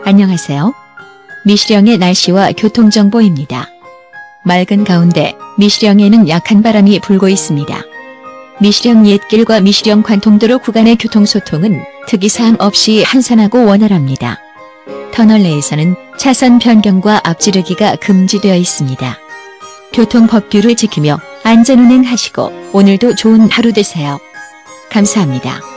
안녕하세요. 미시령의 날씨와 교통정보입니다. 맑은 가운데 미시령에는 약한 바람이 불고 있습니다. 미시령 옛길과 미시령 관통도로 구간의 교통소통은 특이사항 없이 한산하고 원활합니다. 터널 내에서는 차선 변경과 앞지르기가 금지되어 있습니다. 교통법규를 지키며 안전운행하시고 오늘도 좋은 하루 되세요. 감사합니다.